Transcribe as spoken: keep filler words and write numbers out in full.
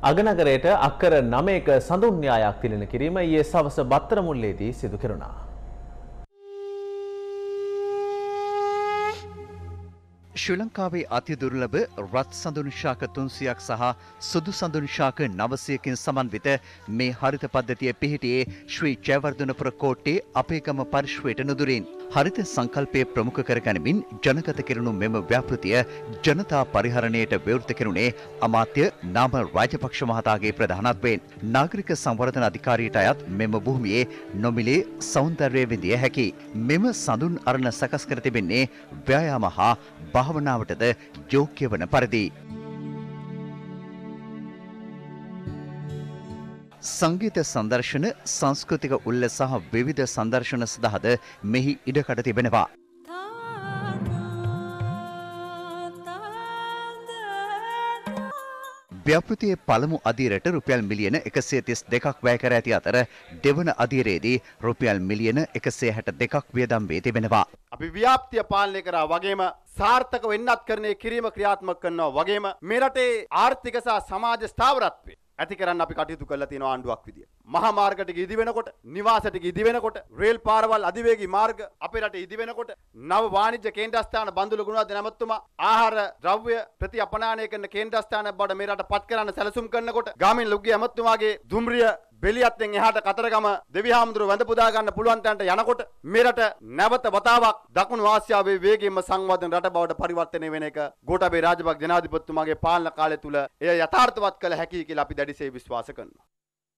අගනගරයට අක්කර නවයක සඳුන් න්‍යායක් තිළින කිරීම ඊයේ සවස බත්තර මුල්ලේදී සිදු කෙරුණා. ශ්‍රී ලංකාවේ අති දුර්ලභ රත් සඳුන් ශාක තුන්සියයක් සහ සුදු සඳුන් ශාක නවසියකින් සමන්විත මේ හරිත පද්ධතිය පිහිටියේ ශ්‍රී ජයවර්ධනපුර කෝට්ටේ අපේගම පරිශ්‍රයට නුදුරින්. හරිත සංකල්පය ප්‍රමුඛ කරගනිමින් ජනගත කෙරුණු මෙම ව්‍යාපෘතිය ජනතා පරිහරණයට විවෘත කෙරුණේ අමාත්‍ය නාම රාජපක්ෂ මහතාගේ ප්‍රධානත්වයෙන්. නාගරික සංවර්ධන අධිකාරියට අයත් මෙම භූමියේ නොමිලේ සෞන්දර්යය විඳිය හැකි. මෙම සඳුන් අරණ සකස් කර තිබෙන්නේ ව්‍යායාම හා භාවනාවටද යෝග්‍ය වන පරිදි. සංගීත සංදර්ශන, සංස්කෘතික උල්ල සහ විවිධ සංදර්ශන සඳහාද මෙහි ඉඩකඩ තිබෙනවා. ව්‍යාපෘතියේ පළමු අදියරට රුපියල් මිලියන එකසිය තිස් දෙකක් වැය කර ඇති අතර දෙවන අදියරේදී රුපියල් මිලියන එකසිය හැට දෙකක් වියදම් වී තිබෙනවා. අපි ව්‍යාප්තිය පාලනය කරා වගේම සාර්ථක වෙන්නත් කරන්නේ කිරීම ක්‍රියාත්මක කරනවා වගේම මේ රටේ ආර්ථික සහ සමාජ ස්ථාවරත්වය ඇති කරන්න අපි කටයුතු කරලා තියෙන ආණ්ඩුවක් විදියට. මහා මාර්ග ටික ඉදි වෙනකොට, නිවාස ටික ඉදි වෙනකොට, රේල් පාරවල් අධිවේගී මාර්ග අපේ රටේ ඉදි වෙනකොට, නව වාණිජ්‍ය කේන්ද්‍රස්ථාන බන්දුල ගුණවර්ධන ඇමතුමා ආහාර ද්‍රව්‍ය ප්‍රති අපනායනය කරන කේන්ද්‍රස්ථානයක් බවට මේ රට පත් කරන්න සැලසුම් කරනකොට, ගාමිණී ලුග්ගේ ඇමතුමාගේ දුම්රිය බෙලියත්ෙන් එහාට කතරගම දෙවිහාමුදුරුව වැඳ පුදා ගන්න පුළුවන් තැනට යනකොට මේ රට නැවත වතාවක් දකුණු ආසියාවේ වේගයෙන්ම සංවර්ධන රට බවට පරිවර්තනය වෙන එක ගෝඨාභය රාජපක්ෂ ජනාධිපතිතුමාගේ පාලන කාලය තුල එය යථාර්ථවත් කළ හැකියි කියලා අපි දැඩිසේ විශ්වාස කරනවා.